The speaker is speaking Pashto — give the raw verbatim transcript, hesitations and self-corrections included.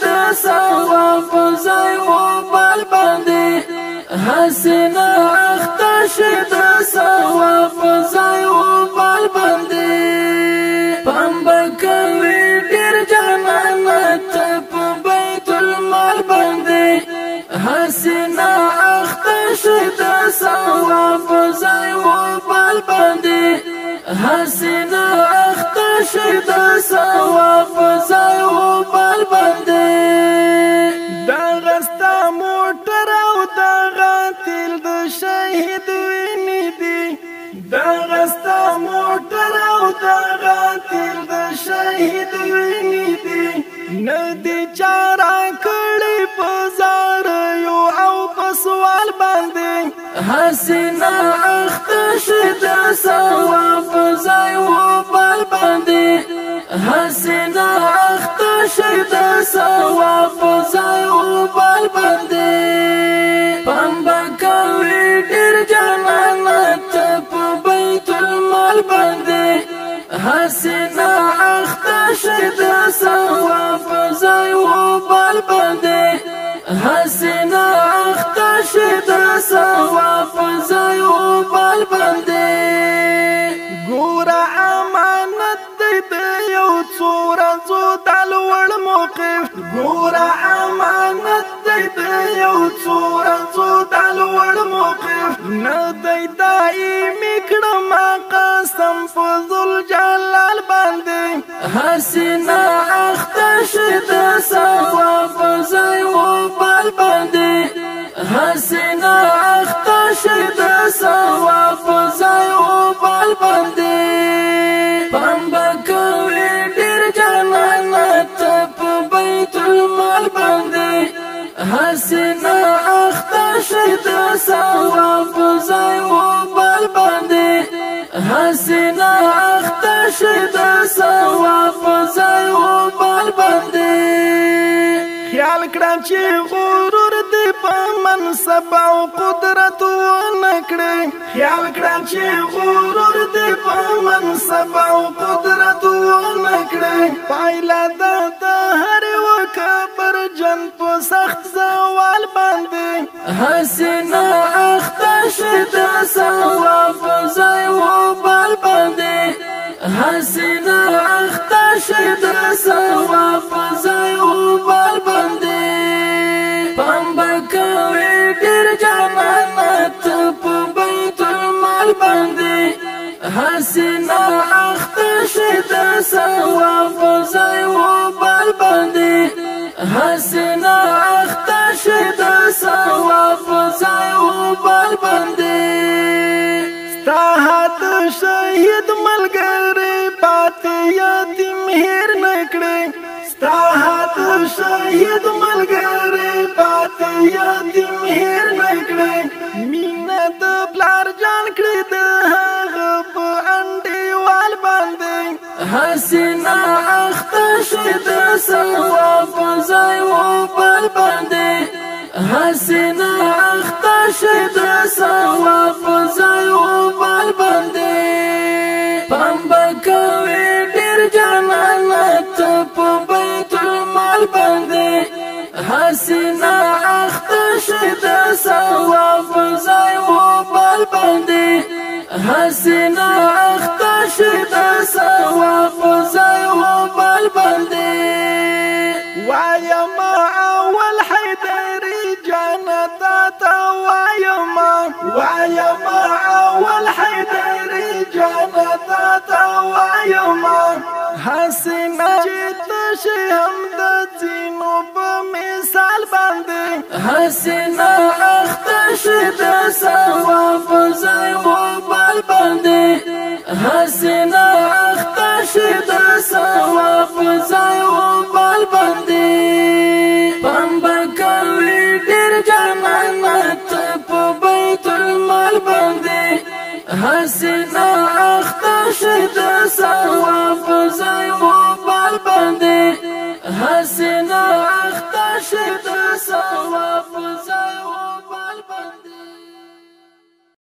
د ثواب ځای و بل باندې حسنا اخته شي د ثواب ځای و بل باندې پام بکوي ډېر جنت په بیت المال باندې حسنا اخته شي د ثواب ځای و بل باندې حسنا اخته شي د ثواب ځای و بل باندې دا غستا موټر او دا غاتل د شهید ویني دي دا غستا موټر او دا غاتل د شهید ویني دي ندی چارا کړي بازار یو او پسوال باندې حسنا اخته شي د ثواب ځای و بل باندې حسنا اخته شي د ثواب ځای و بل باندې پام بکوي ډېر جنت په بیت المال باندې حسنا اخته شي د ثواب ځای و بل باندې حسنا اخته شي د ثواب ځای و بل باندې ګوره امانت دی د یو څو ورځو د لوړ موقف ګوره امانت دی د یو څو ورځو د لوړ موقف نه دی دایمي کړم قسم په ذوالجلال باندې حسنا اخته شي د ثواب ځای و بل باندې حسنا اخته شي د ثواب ځای و بل باندې پام بکوي ډېر جنت په بیت المال باندې حسنا اخته شي د ثواب ځای و بل باندې حسنا اخته شي د ثواب ځای و بل باندې خیال کړه چې غرور دې په منصب او قدرت ونکړي خیال کړه چې غرور دې په منصب او قدرت ونکړي پایله د هر وکبر جن په سخت زوال باندې حسنا اخته شي د ثواب ځای و بل باندې حسنا اخته شي د ثواب ځای و بل باندې پام بکوي ډېر جنت په بیت المال باندې حسنا اخته شي د ثواب ځای و بل باندې حسنا اخته شي د ثواب ځای و بل باندې ستا حد شهید ملګری پاتې یتیم هېر نه کړې ستا حد شهید ملګری پاتې یتیم هېر نه کړې مینه د پلار جان کړې د هغه په انډیوال باندې حسنا اخته شي د ثواب ځای و بل باندې حسنا اخته شي د ثواب ځای و بل باندې پام بکوي ډېر جنت په بیت المال باندې حسنا اخته شي د ثواب ځای و بل باندې حسنا اخته شي د ثواب ځای و بل باندې وایم اول حیدري جنت ته وایم وایم اول حیدري جنت ته وایم حسنا چې ته شي هم د ځینو په مثال باندې حسنا اخته شي د ثواب ځای و بل باندې حسنا اخته شي د ثواب ځای و بل باندې پام بکوي ډېر جنت په بیت المال باندې حسنا اخته شي د